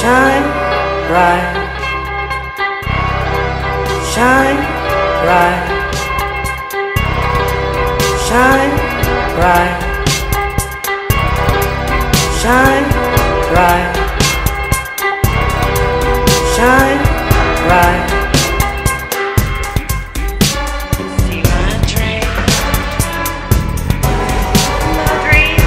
shine bright, shine bright, shine bright, shine bright, shine bright. See my dream, my dream.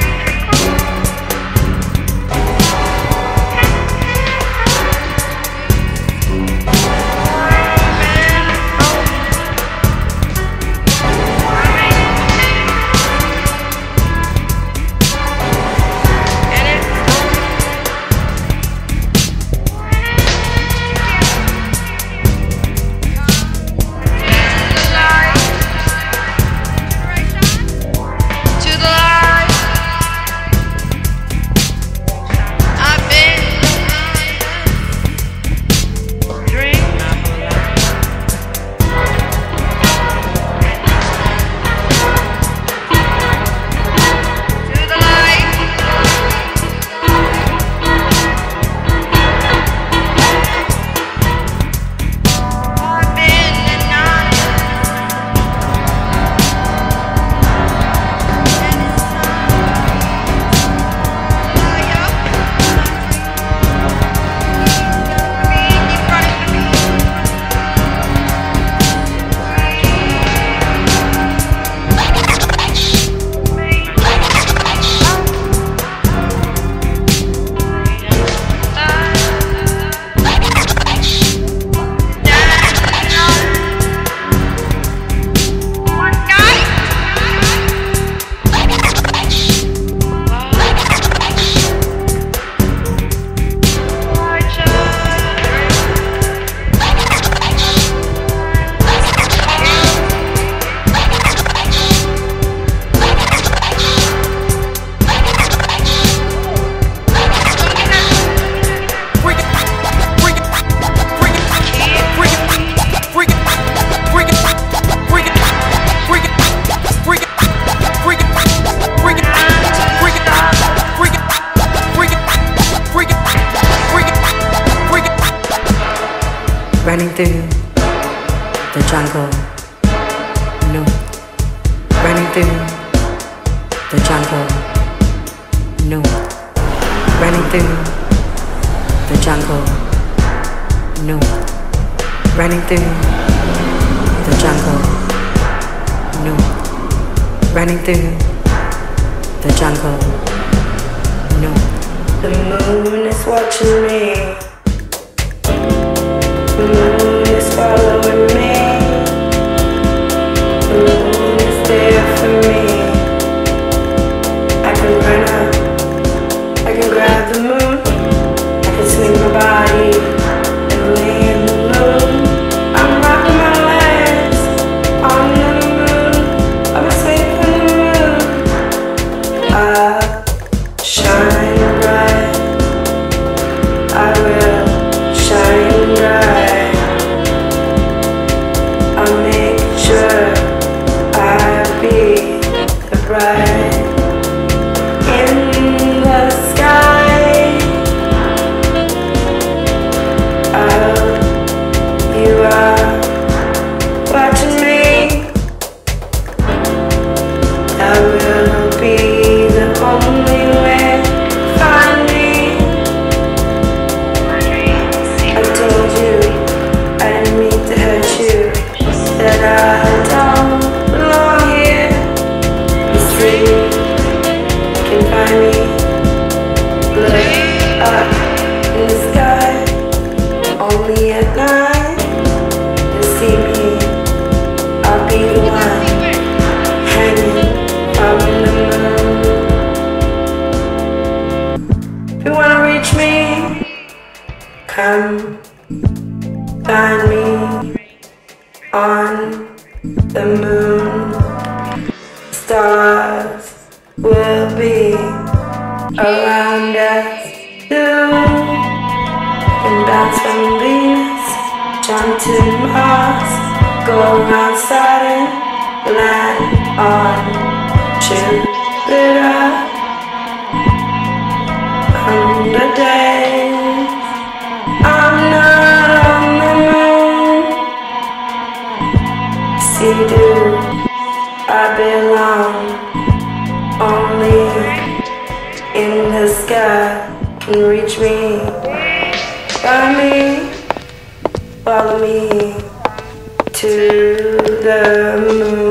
Running through the jungle, no. Running through the jungle, no. Running through the jungle, no. Running through the jungle, no. Running through the jungle, no. The moon is watching me. The moon is following me. The moon is there for me. I can run up, I can grab the moon, I can swing my body and lay in the moon. I'm rocking my legs on the moon. I'm asleep in the moon. I shine bright, I will shine bright. I'll make sure I'll be the bride in the sky. You are watching me. I will be the only way to find me. I told you I didn't mean to hurt you, that I don't belong here. You see, you can find me. Look up in the sky, only at night. You see me, I'll be the one hanging from the moon. If you wanna reach me, come find me on the moon. Stars will be around us soon. Can bounce from Venus, jump to Mars, go around Saturn, land on Jupiter. On the day see-do. I belong only in the sky can reach me. Follow me to the moon.